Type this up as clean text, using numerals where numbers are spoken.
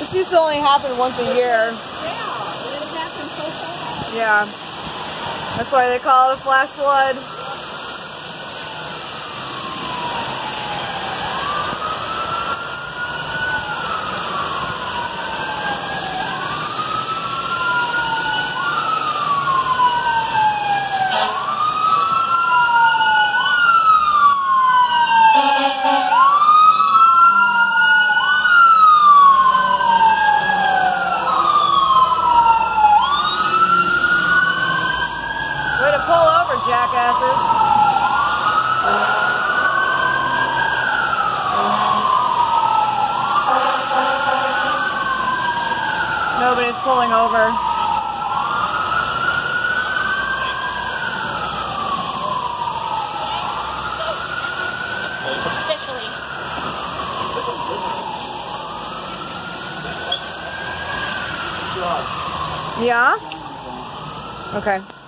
This used to only happen once a year. Yeah, it happened so fast. Yeah. That's why they call it a flash flood. Way to pull over, jackasses. Nobody's pulling over. Officially. Yeah? Okay.